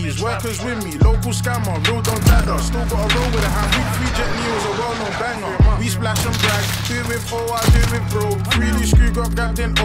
G's, workers with me, local scammer, real don't ladder. Still got a roll with a hand, week 3 Jet Neo's a well-known banger. We splash and brag, do it with O, I do it with bro. Freely screw got grabbed in